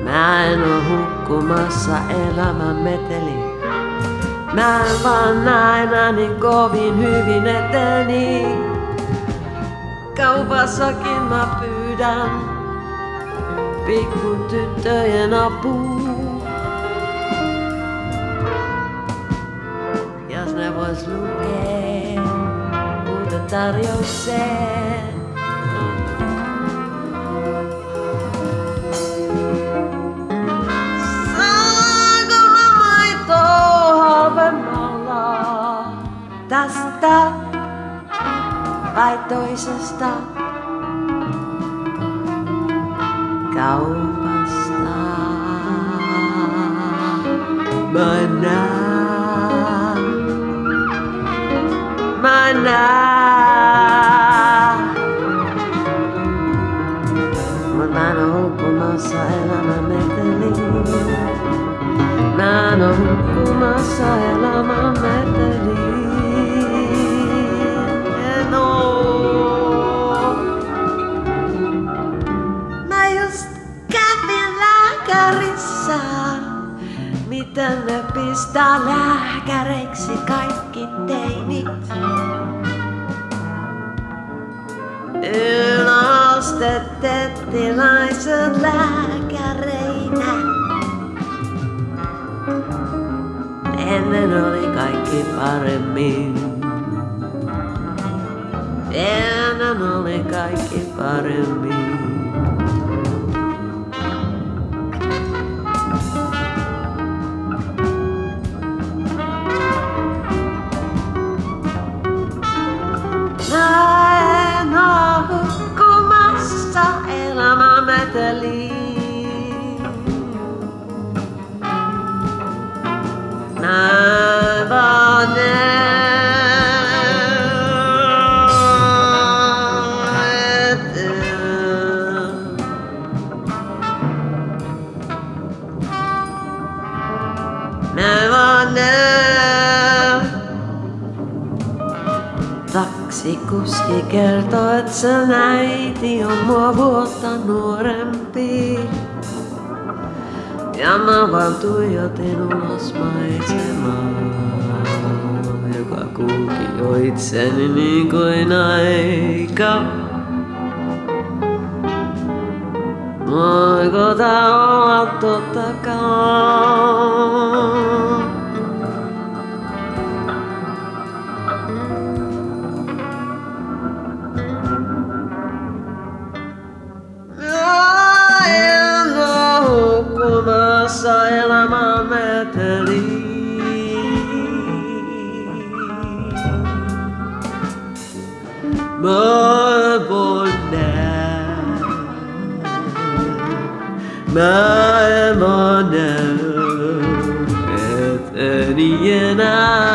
Mä en oo hukkumassa elämän meteli. Mä en vaan näinä niin kovin hyvin eteni. Kaupassakin mä pyydän pikkutyttöjen apua. Jos ne vois lukee uuden tarjoukseen. Tästä vai toisesta kaupasta. Mä näen. Mut mä en oo hukkumassa elämän meteliin. Mä en oo hukkumassa elämän meteliin. Miten ne pistää lääkäreiksi kaikki teinit? Yläastetettilaiset lääkäreinä. Ennen oli kaikki paremmin. Ennen oli kaikki paremmin. Mä en oo hukkumassa elämän meteliin. Mä vaan Taksikuski kertoo, et sen äiti on mua vuotta nuorempi. Ja mä vaan tuijotin ulos maisemaa, joka kulki jo itseni niin kuin aika. Voiko tää olla tottakaan? Hukkumassa elämän meteliin. Mä en voi nähdä, eteni enää.